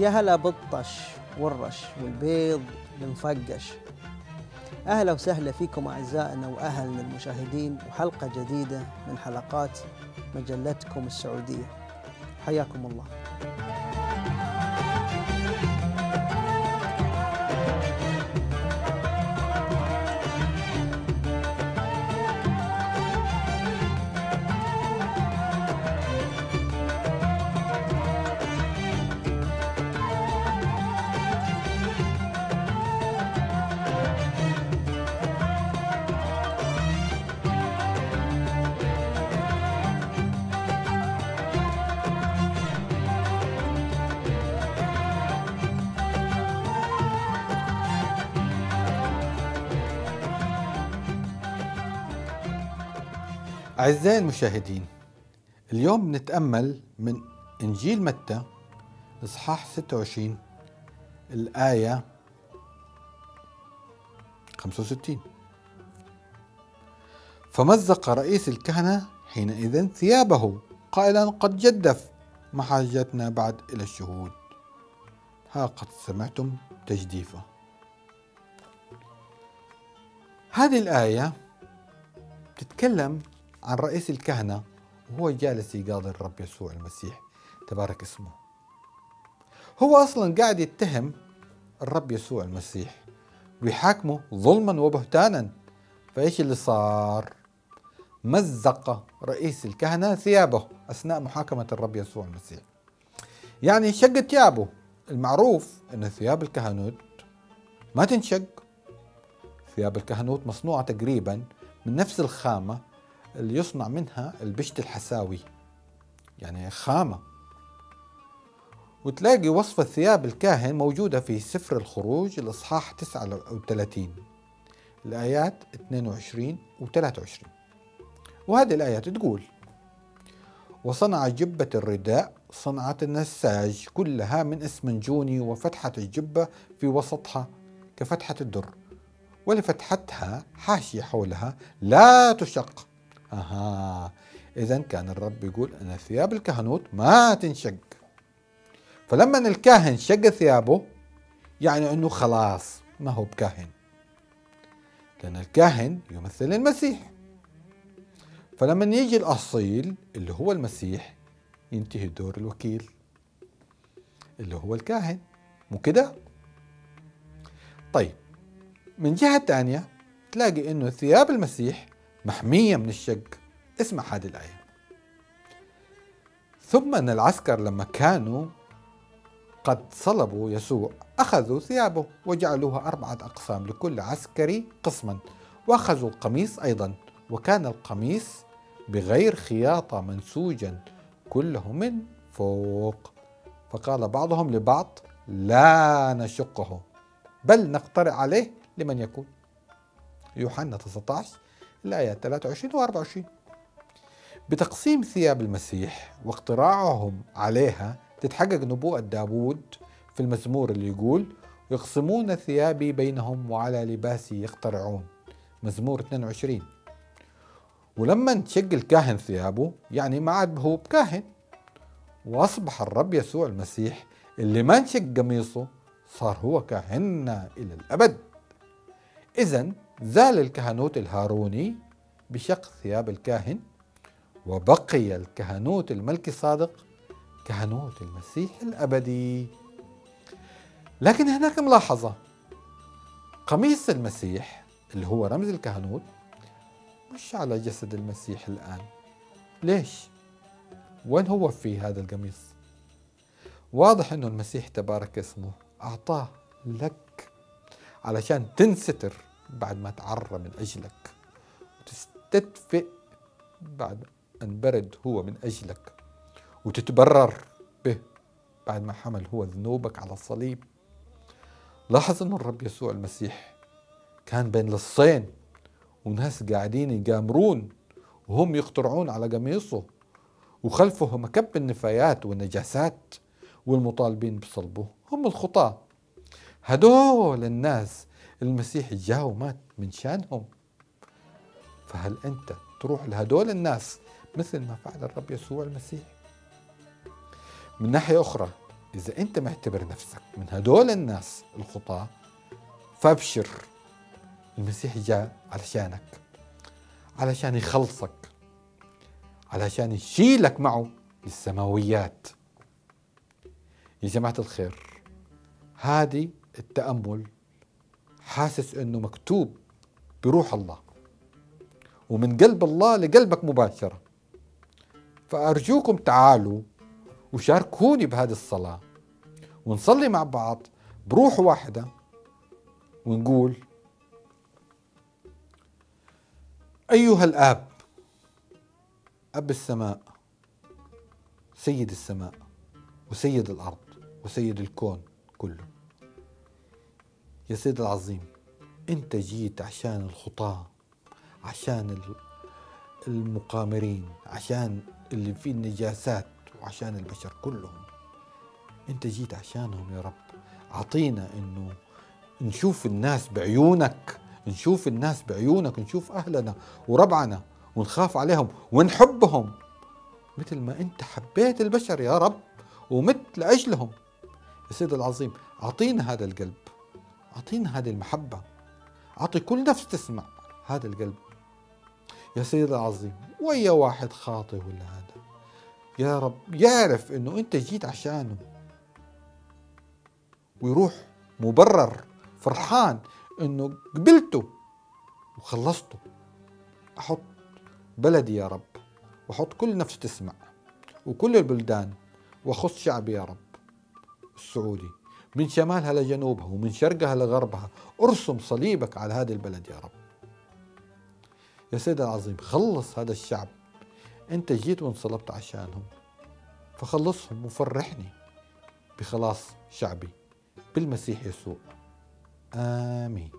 يا هلا بالطش والرش والبيض المفقش. أهلا وسهلا فيكم أعزائنا وأهلنا المشاهدين وحلقة جديدة من حلقات مجلتكم السعودية. حياكم الله. أعزائي المشاهدين، اليوم نتأمل من إنجيل متى إصحاح 26 الآية 65. فمزق رئيس الكهنة حينئذ ثيابه قائلا: قد جدف، ما حاجتنا بعد إلى الشهود، ها قد سمعتم تجديفه. هذه الآية تتكلم عن رئيس الكهنة وهو جالس يقاضي الرب يسوع المسيح تبارك اسمه. هو أصلا قاعد يتهم الرب يسوع المسيح ويحاكمه ظلما وبهتانا. فإيش اللي صار؟ مزق رئيس الكهنة ثيابه أثناء محاكمة الرب يسوع المسيح، يعني شق ثيابه. المعروف أن ثياب الكهنوت ما تنشق. ثياب الكهنوت مصنوعة تقريبا من نفس الخامة اللي يصنع منها البشت الحساوي، يعني خامة. وتلاقي وصفة ثياب الكاهن موجودة في سفر الخروج الإصحاح 39 الآيات 22 و 23. وهذه الآيات تقول: وصنع جبة الرداء صنعة النساج كلها من اسمنجوني، وفتحة الجبة في وسطها كفتحة الدر، ولفتحتها حاشية حولها لا تشق. إذن كان الرب يقول أن ثياب الكهنوت ما تنشق. فلما الكاهن شق ثيابه يعني أنه خلاص ما هو بكاهن، لأن الكاهن يمثل المسيح. فلما يجي الأصيل اللي هو المسيح ينتهي دور الوكيل اللي هو الكاهن، مو كده؟ طيب، من جهة تانية تلاقي أنه ثياب المسيح محمية من الشق. اسمع هذه الآية: ثم أن العسكر لما كانوا قد صلبوا يسوع أخذوا ثيابه وجعلوها 4 أقسام لكل عسكري قسما، وأخذوا القميص أيضا، وكان القميص بغير خياطة منسوجا كله من فوق. فقال بعضهم لبعض: لا نشقه بل نقترع عليه لمن يكون. يوحنا 19 الآية 23 و 24. بتقسيم ثياب المسيح واقتراعهم عليها تتحقق نبوءة داود في المزمور اللي يقول: يقسمون ثيابي بينهم وعلى لباسي يقترعون، مزمور 22. ولما انشق الكاهن ثيابه يعني ما عاد هو بكاهن، وأصبح الرب يسوع المسيح اللي ما انشق قميصه صار هو كاهننا إلى الأبد. إذن زال الكهنوت الهاروني بشق ثياب الكاهن، وبقي الكهنوت الملكي صادق كهنوت المسيح الأبدي. لكن هناك ملاحظة: قميص المسيح اللي هو رمز الكهنوت مش على جسد المسيح الآن. ليش؟ وين هو في هذا القميص؟ واضح أنه المسيح تبارك اسمه أعطاه لك علشان تنستر بعد ما تعرى من أجلك، وتستدفئ بعد أن برد هو من أجلك، وتتبرر به بعد ما حمل هو ذنوبك على الصليب. لاحظ أن الرب يسوع المسيح كان بين لصين، وناس قاعدين يقامرون وهم يقترعون على قميصه، وخلفه مكب النفايات والنجاسات والمطالبين بصلبه هم الخطاة. هدول الناس المسيح جاء ومات من شانهم. فهل أنت تروح لهدول الناس مثل ما فعل الرب يسوع المسيح؟ من ناحية أخرى إذا أنت معتبر نفسك من هدول الناس الخطاة فابشر، المسيح جاء علشانك، علشان يخلصك، علشان يشيلك معه للسماويات. يا جماعة الخير، هذه التأمل حاسس أنه مكتوب بروح الله ومن قلب الله لقلبك مباشرة. فأرجوكم تعالوا وشاركوني بهذه الصلاة ونصلي مع بعض بروح واحدة ونقول: أيها الآب، أب السماء، سيد السماء وسيد الأرض وسيد الكون كله، يا سيد العظيم، أنت جيت عشان الخطاة، عشان المقامرين، عشان اللي فيه النجاسات، وعشان البشر كلهم. أنت جيت عشانهم يا رب. أعطينا إنه نشوف الناس بعيونك، نشوف الناس بعيونك، نشوف أهلنا وربعنا ونخاف عليهم ونحبهم مثل ما أنت حبيت البشر يا رب ومت لأجلهم. يا سيد العظيم، أعطينا هذا القلب، أعطينا هذه المحبة، أعطي كل نفس تسمع هذا القلب يا سيد العظيم. ويا واحد خاطئ ولا هذا يا رب يعرف إنه أنت جيت عشانه ويروح مبرر فرحان إنه قبلته وخلصته. أحط بلدي يا رب، وأحط كل نفس تسمع وكل البلدان، وأخص شعبي يا رب السعودي من شمالها لجنوبها ومن شرقها لغربها. ارسم صليبك على هذه البلد يا رب. يا سيد العظيم، خلص هذا الشعب، أنت جيت وانصلبت عشانهم، فخلصهم وفرحني بخلاص شعبي بالمسيح يسوع. آمين.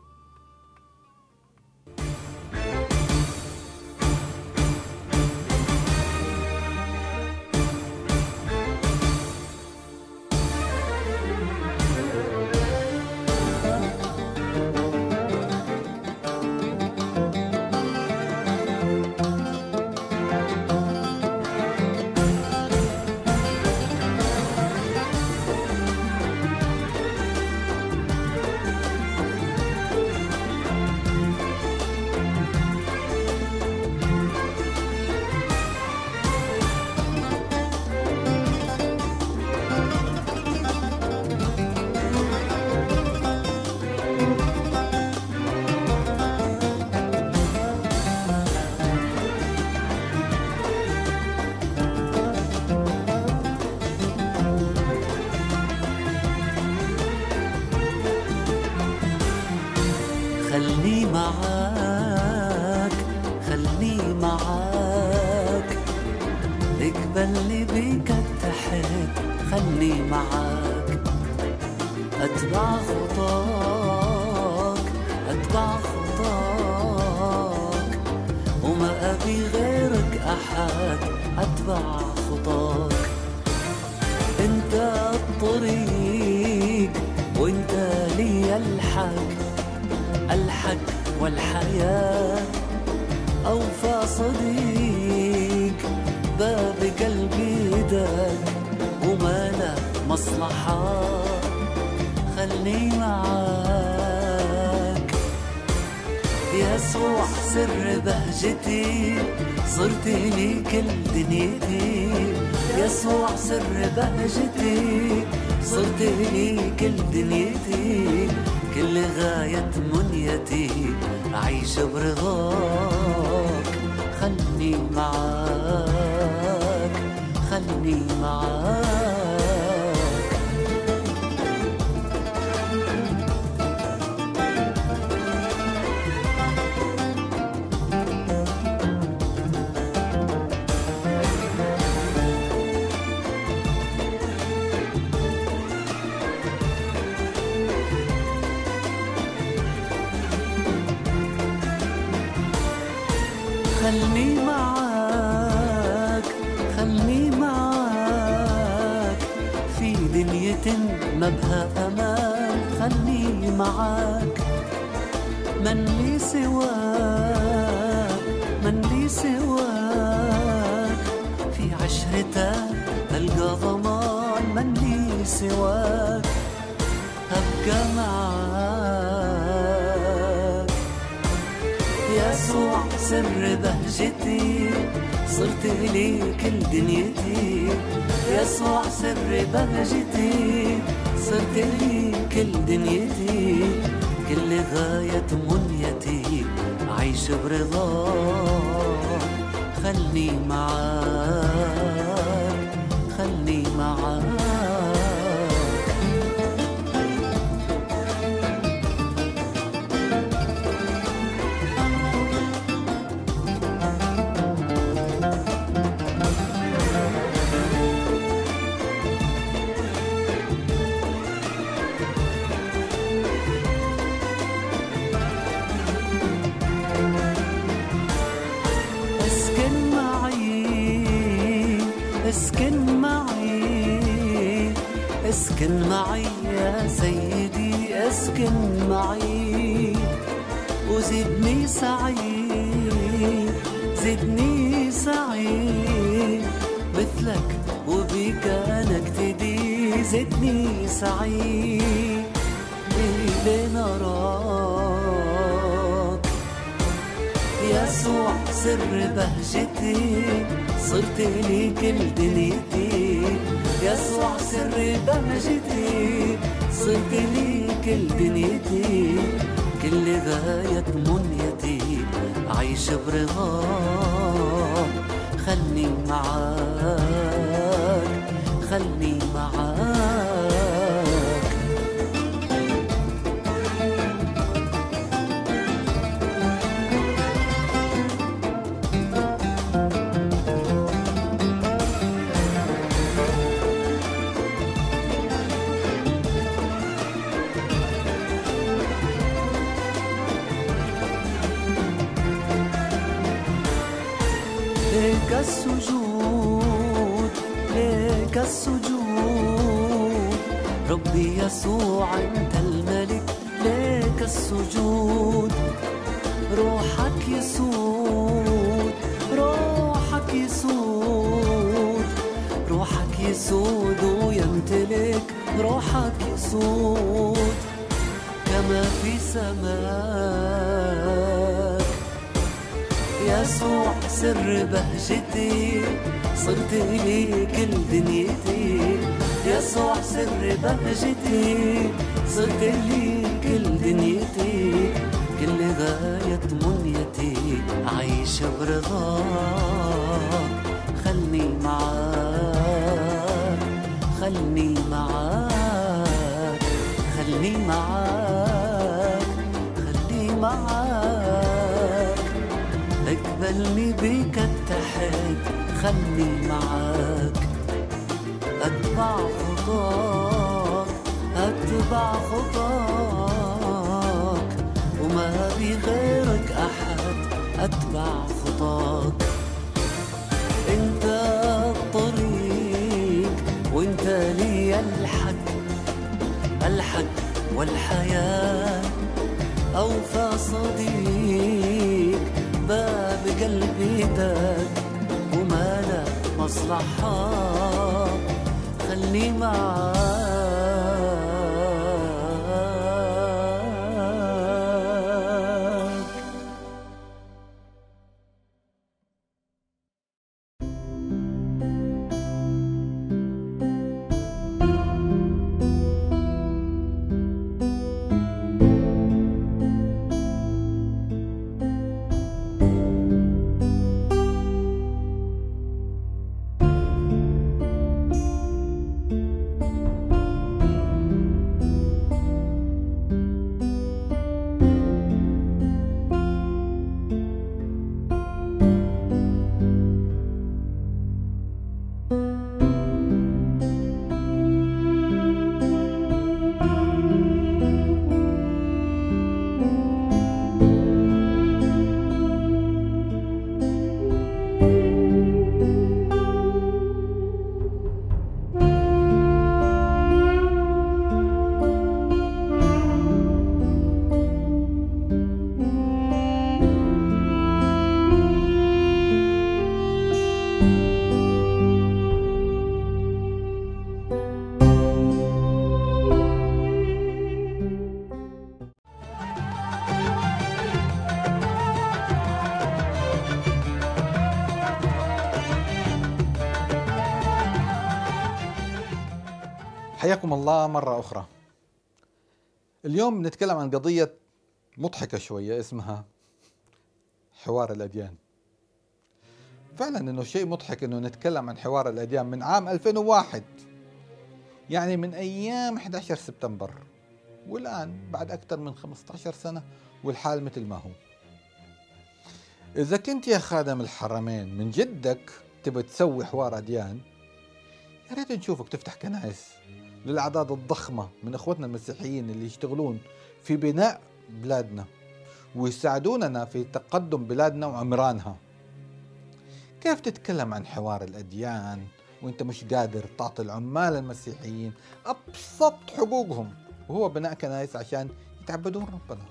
خلني معاك، خلني معاك، اقبلني بيك اتحد، خلني معاك، اتبع خطاك، اتبع خطاك، وما ابي غيرك احد، اتبع خطاك. انت الطريق وانت لي الحق، الحق والحياة، أوفى صديق، باب قلبي دق وما له مصلحة، خلني معاك. يسوع سر بهجتي، صرت لي كل دنيتي، يسوع سر بهجتي، صرت لي كل دنيتي، كل غاية منيتي أعيش برضاك، خلني معاك، خلني معاك. خلني معاك، خلني معاك، في دنية ما بها أمان، خلني معاك، من لي سواك، من لي سواك، في عشرتك ألقى ضمان، من لي سواك أبقى معاك. يسوع سر بهجتي صرت لي كل دنيتي. يسوع سر بهجتي صرت لي كل دنيتي. كل غاية منيتي أعيش برضاك. خلني معاك خلني معاك. اسكن معي يا سيدي اسكن معي. وزدني سعيد زدني سعيد مثلك وبيك أنا اقتدي. زدني سعيد لين أراك. يسوع سر بهجتي صرت لي كل دنيتي. يسوع سر بهجتي صرت لي كل دنيتي. كل غاية منيتي أعيش برضاك. خلني معاك خلني معاك. لك السجود لك السجود ربي يسوع أنت الملك. لك السجود روحك يسود روحك يسود روحك يسود ويمتلك. روحك يسود كما في سماك. يسوع سر بهجتي صرت لي كل دنيتي. يسوع سر بهجتي صرت لي كل دنيتي. كل غاية منيتي أعيش برضاك. خلني معاك خلني معاك خلني معاك خلني معاك. اقبلني بك اتحد خلني معاك. أتبع خطاك أتبع خطاك. وما بغيرك أحد أتبع خطاك. أنت الطريق وأنت لي الحق الحق والحياة. أوفى صديق باب قلبي داك وما له مصلحة. خلني معاك حياكم الله مرة أخرى. اليوم نتكلم عن قضية مضحكة شوية اسمها حوار الأديان. فعلا إنه شيء مضحك إنه نتكلم عن حوار الأديان من عام 2001، يعني من أيام 11 سبتمبر، والآن بعد أكثر من 15 سنة والحال مثل ما هو. إذا كنت يا خادم الحرمين من جدك تبي تسوي حوار أديان، يا ريت نشوفك تفتح كنائس للأعداد الضخمة من إخوتنا المسيحيين اللي يشتغلون في بناء بلادنا ويساعدوننا في تقدم بلادنا وعمرانها. كيف تتكلم عن حوار الأديان وانت مش قادر تعطي العمال المسيحيين أبسط حقوقهم، وهو بناء كنائس عشان يتعبدون ربنا؟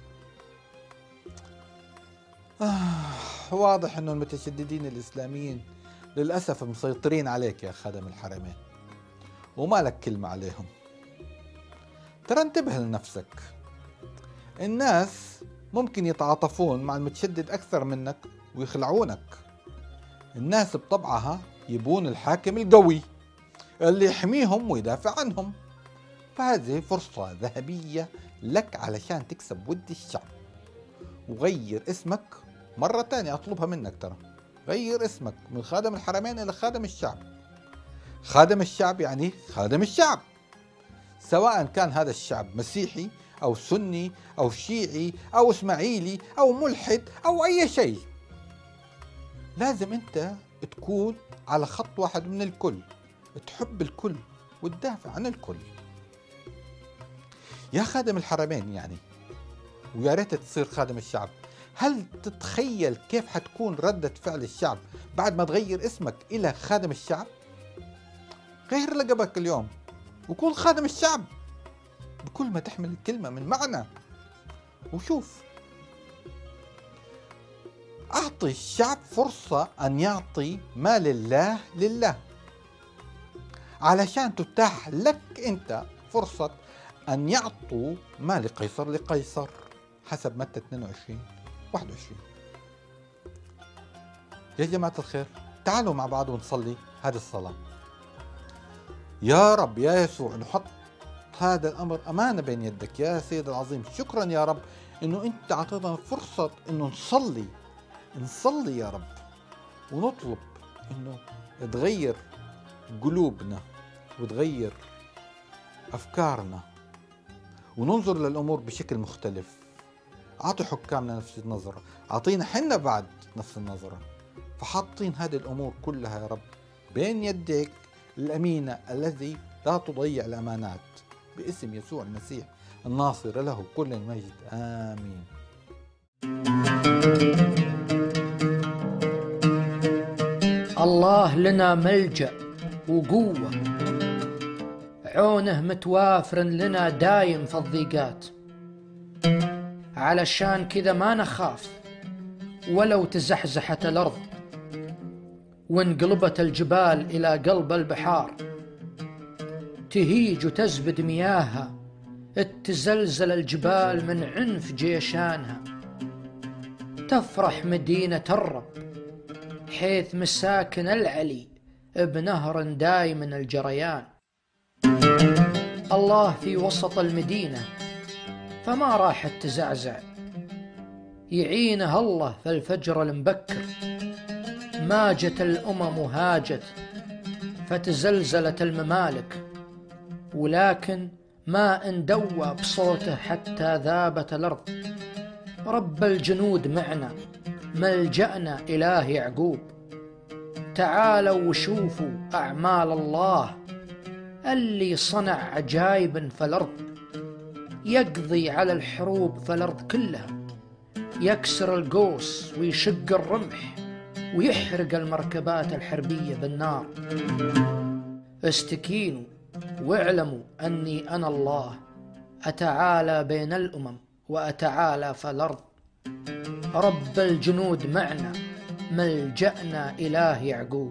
واضح انه المتشددين الإسلاميين للأسف مسيطرين عليك يا خادم الحرمين، وما لك كلمة عليهم. ترى انتبه لنفسك، الناس ممكن يتعاطفون مع المتشدد أكثر منك ويخلعونك. الناس بطبعها يبون الحاكم القوي اللي يحميهم ويدافع عنهم، فهذه فرصة ذهبية لك علشان تكسب ود الشعب. وغير اسمك مرة تانية، أطلبها منك، ترى غير اسمك من خادم الحرمين إلى خادم الشعب. خادم الشعب يعني خادم الشعب، سواء كان هذا الشعب مسيحي أو سني أو شيعي أو إسماعيلي أو ملحد أو أي شيء. لازم أنت تكون على خط واحد من الكل، تحب الكل وتدافع عن الكل. يا خادم الحرمين يعني، ويا ريت تصير خادم الشعب، هل تتخيل كيف حتكون ردة فعل الشعب بعد ما تغير اسمك إلى خادم الشعب؟ غير لقبك اليوم وكون خادم الشعب بكل ما تحمل الكلمة من معنى. وشوف، أعطي الشعب فرصة أن يعطي ما لله لله، علشان تتاح لك أنت فرصة أن يعطوا ما لقيصر لقيصر حسب متى 22-21. يا جماعة الخير، تعالوا مع بعض ونصلي هذه الصلاة. يا رب يا يسوع، نحط هذا الأمر أمانة بين يدك يا سيد العظيم. شكرا يا رب إنه أنت أعطينا فرصة إنه نصلي يا رب، ونطلب إنه تغير قلوبنا وتغير أفكارنا وننظر للأمور بشكل مختلف. أعطي حكامنا نفس النظرة، أعطينا حنا بعد نفس النظرة. فحاطين هذه الأمور كلها يا رب بين يديك الأمينة الذي لا تضيع الأمانات، باسم يسوع المسيح الناصر له كل المجد، آمين. الله لنا ملجأ وقوة، عونه متوافر لنا دايم في الضيقات. علشان كذا ما نخاف ولو تزحزحت الأرض وانقلبت الجبال إلى قلب البحار، تهيج وتزبد مياهها، تزلزل الجبال من عنف جيشانها. تفرح مدينة الرب حيث مساكن العلي بنهر دايم الجريان. الله في وسط المدينة فما راح تزعزع، يعينه الله في الفجر المبكر. ماجت الأمم وهاجت فتزلزلت الممالك، ولكن ما اندوى بصوته حتى ذابت الأرض. رب الجنود معنا، ملجأنا إله يعقوب. تعالوا وشوفوا أعمال الله اللي صنع عجائب في الأرض. يقضي على الحروب في الأرض كلها، يكسر القوس ويشق الرمح ويحرق المركبات الحربية بالنار. استكينوا واعلموا أني أنا الله، أتعالى بين الأمم وأتعالى في الأرض. رب الجنود معنا، ملجأنا إله يعقوب.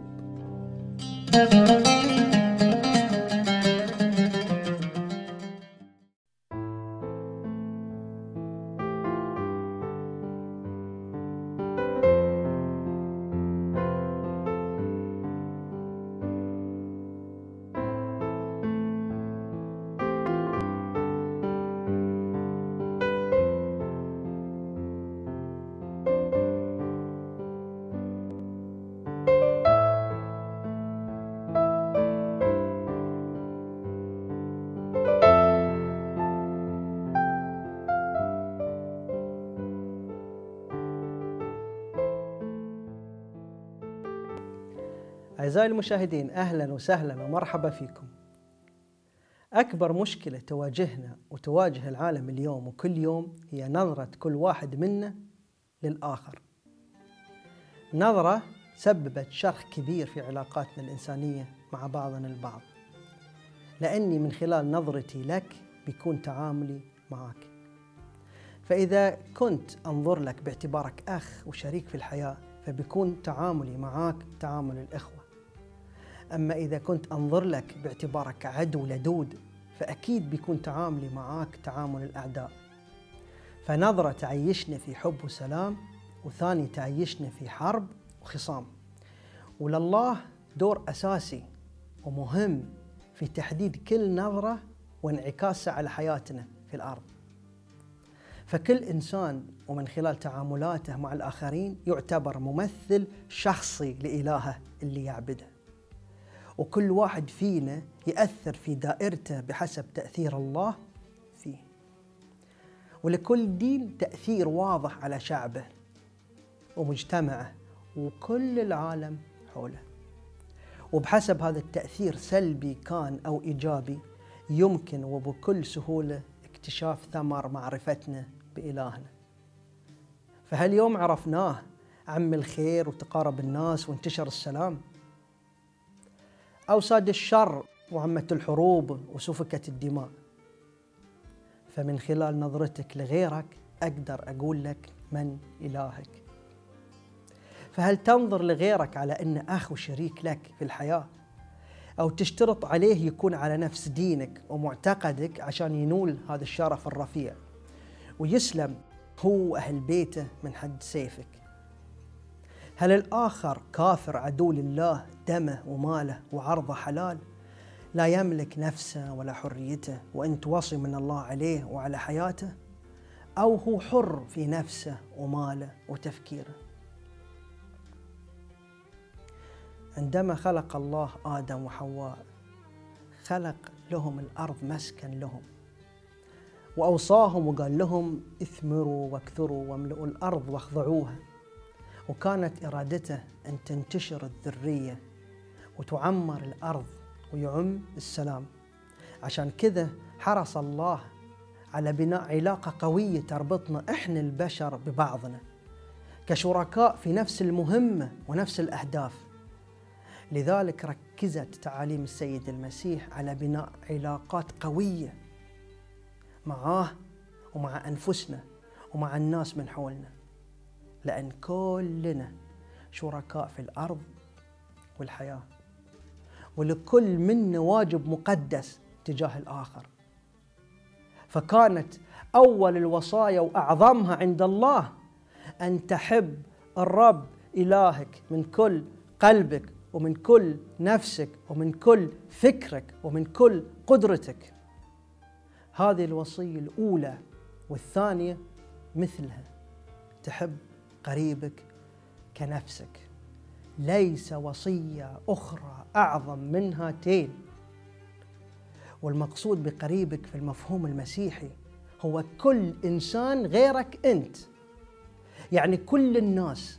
أعزائي المشاهدين، أهلا وسهلا ومرحبا فيكم. أكبر مشكلة تواجهنا وتواجه العالم اليوم وكل يوم هي نظرة كل واحد منا للآخر. نظرة سببت شرخ كبير في علاقاتنا الإنسانية مع بعضنا البعض، لأني من خلال نظرتي لك بيكون تعاملي معك. فإذا كنت أنظر لك باعتبارك أخ وشريك في الحياة فبيكون تعاملي معك تعامل الإخوة. أما إذا كنت أنظر لك باعتبارك عدو لدود فأكيد بيكون تعاملي معك تعامل الأعداء. فنظرة تعيشنا في حب وسلام، وثاني تعيشنا في حرب وخصام. ولله دور أساسي ومهم في تحديد كل نظرة وانعكاسها على حياتنا في الأرض. فكل إنسان ومن خلال تعاملاته مع الآخرين يعتبر ممثل شخصي لإلهه اللي يعبده، وكل واحد فينا يأثر في دائرته بحسب تأثير الله فيه. ولكل دين تأثير واضح على شعبه ومجتمعه وكل العالم حوله، وبحسب هذا التأثير سلبي كان أو إيجابي يمكن وبكل سهولة اكتشاف ثمر معرفتنا بإلهنا. فهل يوم عرفناه عم الخير وتقارب الناس وانتشر السلام، أو ساد الشر وعمت الحروب وسفكت الدماء؟ فمن خلال نظرتك لغيرك أقدر أقول لك من إلهك. فهل تنظر لغيرك على أنه أخ وشريك لك في الحياة، أو تشترط عليه يكون على نفس دينك ومعتقدك عشان ينول هذا الشرف الرفيع ويسلم هو وأهل بيته من حد سيفك؟ هل الآخر كافر عدو لله دمه وماله وعرضه حلال، لا يملك نفسه ولا حريته وأنت وصي من الله عليه وعلى حياته، أو هو حر في نفسه وماله وتفكيره؟ عندما خلق الله آدم وحواء خلق لهم الأرض مسكن لهم، وأوصاهم وقال لهم اثمروا واكثروا واملؤوا الأرض واخضعوها، وكانت إرادته أن تنتشر الذرية وتعمر الأرض ويعم السلام. عشان كذا حرص الله على بناء علاقة قوية تربطنا إحنا البشر ببعضنا كشركاء في نفس المهمة ونفس الأهداف. لذلك ركزت تعاليم السيد المسيح على بناء علاقات قوية معاه ومع أنفسنا ومع الناس من حولنا، لأن كلنا شركاء في الأرض والحياة، ولكل منا واجب مقدس تجاه الآخر. فكانت أول الوصايا وأعظمها عند الله أن تحب الرب إلهك من كل قلبك ومن كل نفسك ومن كل فكرك ومن كل قدرتك. هذه الوصية الأولى، والثانية مثلها، تحب قريبك كنفسك. ليس وصية أخرى أعظم من هاتين. والمقصود بقريبك في المفهوم المسيحي هو كل إنسان غيرك أنت، يعني كل الناس،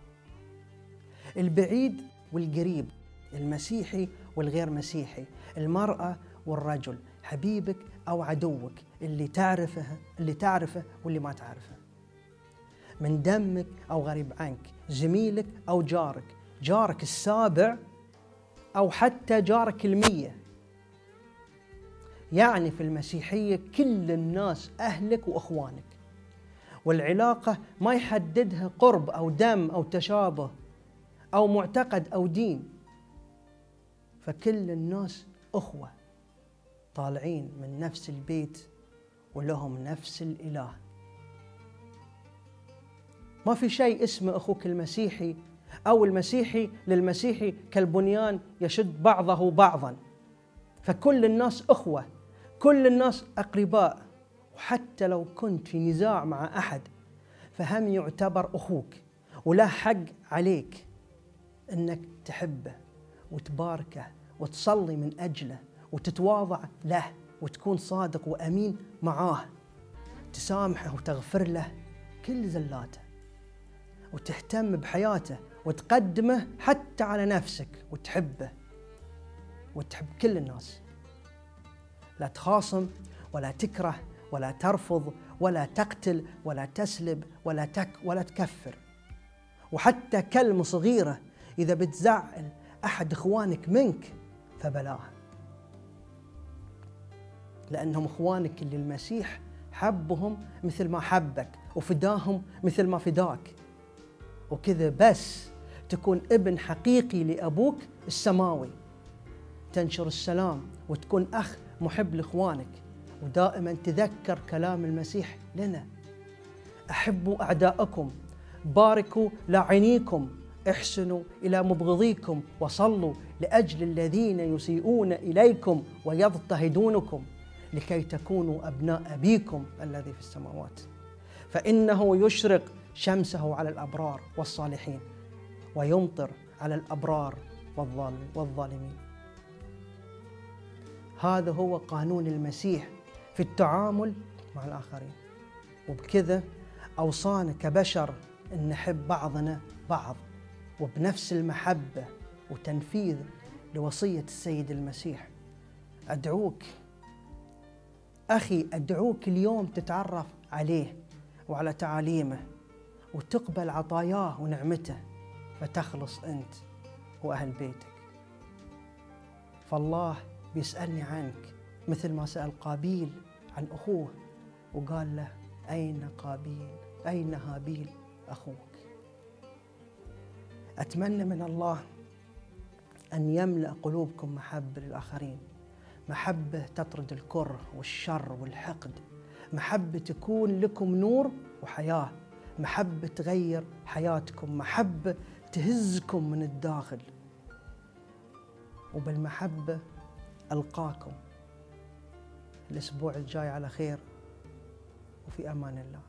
البعيد والقريب، المسيحي والغير مسيحي، المرأة والرجل، حبيبك أو عدوك، اللي تعرفه واللي ما تعرفه، من دمك أو غريب عنك، زميلك أو جارك السابع أو حتى جارك المية. يعني في المسيحية كل الناس أهلك وأخوانك، والعلاقة ما يحددها قرب أو دم أو تشابه أو معتقد أو دين. فكل الناس أخوة طالعين من نفس البيت ولهم نفس الإله. ما في شيء اسمه أخوك المسيحي أو المسيحي للمسيحي كالبنيان يشد بعضه بعضا. فكل الناس أخوة، كل الناس أقرباء، وحتى لو كنت في نزاع مع أحد فهم يعتبر أخوك، وله حق عليك أنك تحبه وتباركه وتصلي من أجله وتتواضع له وتكون صادق وأمين معاه، تسامحه وتغفر له كل زلاته. وتهتم بحياته وتقدمه حتى على نفسك وتحبه وتحب كل الناس. لا تخاصم ولا تكره ولا ترفض ولا تقتل ولا تسلب ولا تكفر. وحتى كلمة صغيرة إذا بتزعل أحد إخوانك منك فبلاها، لأنهم إخوانك اللي المسيح حبهم مثل ما حبك وفداهم مثل ما فداك. وكذا بس تكون ابن حقيقي لأبوك السماوي، تنشر السلام وتكون أخ محب لإخوانك. ودائما تذكر كلام المسيح لنا: أحبوا أعداءكم، باركوا لاعنيكم، احسنوا إلى مبغضيكم، وصلوا لأجل الذين يسيئون إليكم ويضطهدونكم، لكي تكونوا أبناء أبيكم الذي في السماوات، فإنه يشرق شمسه على الأبرار والصالحين ويمطر على الأبرار والظالمين. هذا هو قانون المسيح في التعامل مع الآخرين. وبكذا أوصانا كبشر أن نحب بعضنا بعض، وبنفس المحبة وتنفيذ لوصية السيد المسيح. أدعوك أخي، أدعوك اليوم تتعرف عليه وعلى تعاليمه وتقبل عطاياه ونعمته، فتخلص أنت وأهل بيتك. فالله بيسألني عنك مثل ما سأل قابيل عن أخوه وقال له: أين قابيل؟ أين هابيل أخوك؟ أتمنى من الله أن يملأ قلوبكم محبة للآخرين، محبة تطرد الكره والشر والحقد، محبة تكون لكم نور وحياة، محبة تغير حياتكم، محبة تهزكم من الداخل. وبالمحبة ألقاكم الأسبوع الجاي على خير، وفي أمان الله.